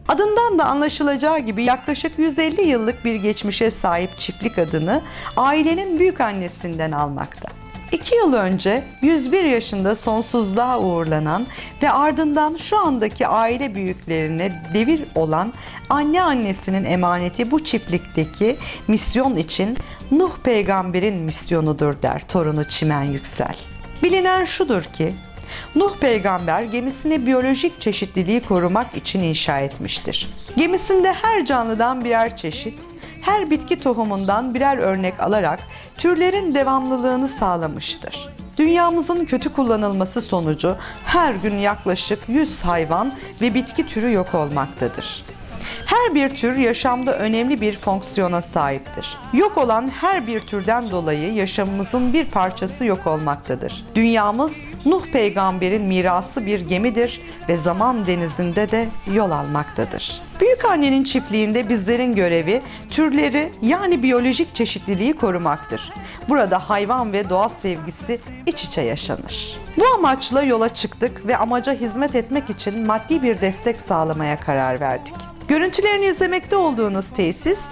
Adından da anlaşılacağı gibi yaklaşık 150 yıllık bir geçmişe sahip çiftlik adını ailenin büyükannesinden almakta. 2 yıl önce 101 yaşında sonsuzluğa uğurlanan ve ardından şu andaki aile büyüklerine devir olan anneannesinin emaneti bu çiftlikteki misyon için Nuh peygamberin misyonudur der torunu Çimen Yüksel. Bilinen şudur ki Nuh peygamber gemisini biyolojik çeşitliliği korumak için inşa etmiştir. Gemisinde her canlıdan birer çeşit, her bitki tohumundan birer örnek alarak türlerin devamlılığını sağlamıştır. Dünyamızın kötü kullanılması sonucu her gün yaklaşık 100 hayvan ve bitki türü yok olmaktadır. Her bir tür yaşamda önemli bir fonksiyona sahiptir. Yok olan her bir türden dolayı yaşamımızın bir parçası yok olmaktadır. Dünyamız Nuh peygamberin mirası bir gemidir ve zaman denizinde de yol almaktadır. Büyükannenin çiftliğinde bizlerin görevi türleri yani biyolojik çeşitliliği korumaktır. Burada hayvan ve doğa sevgisi iç içe yaşanır. Bu amaçla yola çıktık ve amaca hizmet etmek için maddi bir destek sağlamaya karar verdik. Görüntülerini izlemekte olduğunuz tesis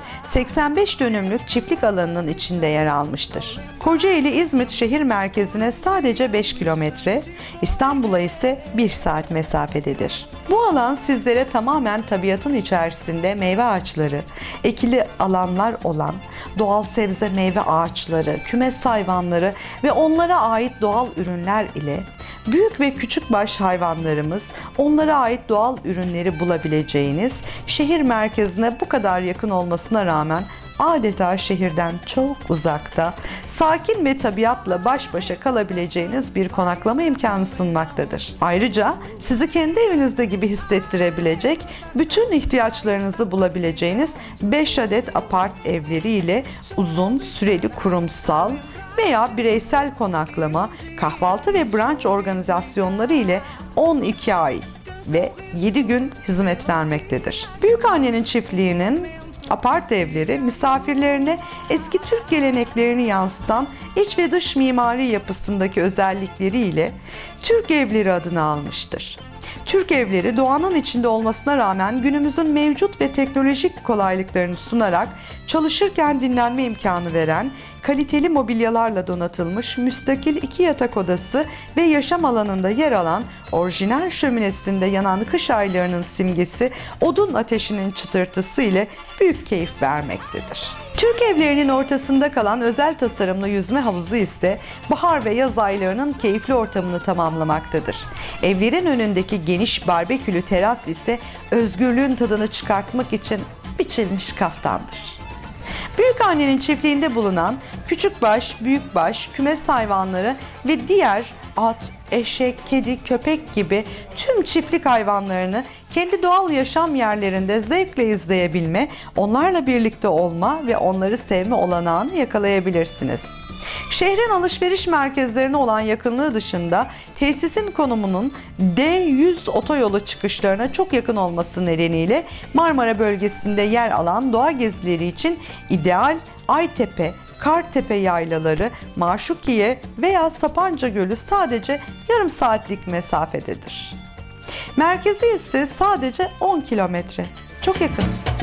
85 dönümlük çiftlik alanının içinde yer almıştır. Kocaeli-İzmit şehir merkezine sadece 5 kilometre, İstanbul'a ise 1 saat mesafededir. Bu alan sizlere tamamen tabiatın içerisinde meyve ağaçları, ekili alanlar olan doğal sebze meyve ağaçları, kümes hayvanları ve onlara ait doğal ürünler ile büyük ve küçük baş hayvanlarımız, onlara ait doğal ürünleri bulabileceğiniz şehir merkezine bu kadar yakın olmasına rağmen adeta şehirden çok uzakta, sakin ve tabiatla baş başa kalabileceğiniz bir konaklama imkanı sunmaktadır. Ayrıca sizi kendi evinizde gibi hissettirebilecek, bütün ihtiyaçlarınızı bulabileceğiniz 5 adet apart evleri ile uzun süreli kurumsal veya bireysel konaklama, kahvaltı ve brunch organizasyonları ile 12 ay ve 7 gün hizmet vermektedir. Büyükannenin çiftliğinin apart evleri misafirlerine eski Türk geleneklerini yansıtan iç ve dış mimari yapısındaki özellikleriyle Türk evleri adını almıştır. Türk evleri doğanın içinde olmasına rağmen günümüzün mevcut ve teknolojik kolaylıklarını sunarak çalışırken dinlenme imkanı veren, kaliteli mobilyalarla donatılmış müstakil 2 yatak odası ve yaşam alanında yer alan orijinal şöminesinde yanan kış aylarının simgesi odun ateşinin çıtırtısı ile büyük keyif vermektedir. Türk evlerinin ortasında kalan özel tasarımlı yüzme havuzu ise bahar ve yaz aylarının keyifli ortamını tamamlamaktadır. Evlerin önündeki geniş barbekülü teras ise özgürlüğün tadını çıkartmak için biçilmiş kaftandır. Büyükannenin çiftliğinde bulunan küçükbaş, büyükbaş, kümes hayvanları ve diğer at, eşek, kedi, köpek gibi tüm çiftlik hayvanlarını kendi doğal yaşam yerlerinde zevkle izleyebilme, onlarla birlikte olma ve onları sevme olanağını yakalayabilirsiniz. Şehrin alışveriş merkezlerine olan yakınlığı dışında tesisin konumunun D100 otoyolu çıkışlarına çok yakın olması nedeniyle Marmara bölgesinde yer alan doğa gezileri için ideal Aytepe, Kartepe yaylaları, Maşukiye veya Sapanca Gölü sadece yarım saatlik mesafededir. Merkezi ise sadece 10 kilometre. Çok yakın.